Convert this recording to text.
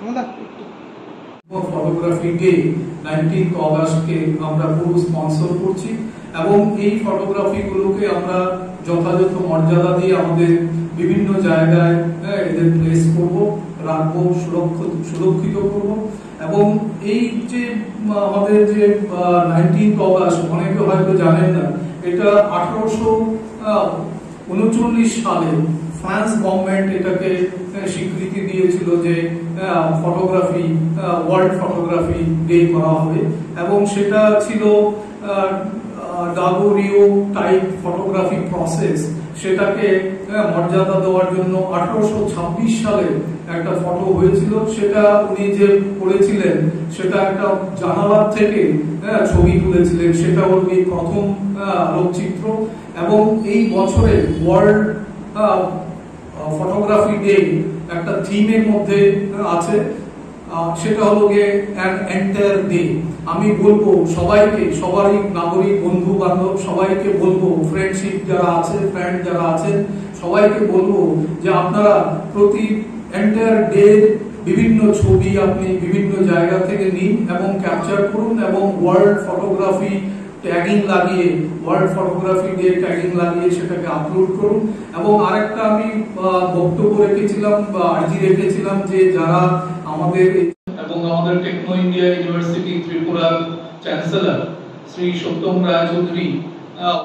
Photography day 19 অগাস্টকে আমরা পুরো sponsor করছি এবং এই ফটোগ্রাফি গুলোকে আমরা যথাযথ মর্যাদা দিয়ে আমাদের বিভিন্ন জায়গায় এদের প্লেস করব, রাখবো, সুরক্ষিত করব। এবং এই যে আমাদের যে 19 অগাস্ট অনেকে হয়তো জানেন না, এটা 1839 সালে ফ্রান্স গভর্নমেন্ট এটাকে স্বীকৃতি দিয়েছিল যে ফটোগ্রাফি ওয়ার্ল্ড ফটোগ্রাফি ডে করা হবে এবং সেটা ছিল ডাগোরিও টাইপ ফটোগ্রাফি প্রসেস, সেটাকে মর্যাদা দেওয়ার জন্য 1826 সালে একটা ফটো হয়েছিল। সেটা উনি যে করেছিলেন সেটা একটা জানালার থেকে ছবি তুলেছিলেন, সেটা হল এই প্রথম আলোকচিত্র। এবং এই বছরে ওয়ার্ল্ড ফটোগ্রাফি ডে একটা থিমের মধ্যে আছে, সেটা হলো গিয়ে অ্যান এন্টায়ার ডে। আমি বলবো সবাইকে, সবারই নাগরিক বন্ধু বান্ধব সবাইকে বলবো, ফ্রেন্ডশিপ যারা আছে, ফ্রেন্ড যারা আছেন সবাইকে বলবো যে আপনারা প্রতি এন্টায়ার ডে বিভিন্ন ছবি আপনি বিভিন্ন জায়গা থেকে নিন এবং ক্যাপচার করুন এবং ওয়ার্ল্ড ফটোগ্রাফি ট্যাগিং লাগিয়ে, ওয়ার্ল্ড ফটোগ্রাফি ডে ট্যাগিং লাগিয়ে সেটাকে আপলোড করুন। এবং আরেকটা আমি বক্তব্য রেখেছিলাম বা আর্জি রেখেছিলাম যে যারা আমাদের এবং আমাদের টেকনো ইন্ডিয়া ইউনিভার্সিটি ত্রিপুরার চ্যান্সেলর শ্রী সত্যম রায় চৌধুরী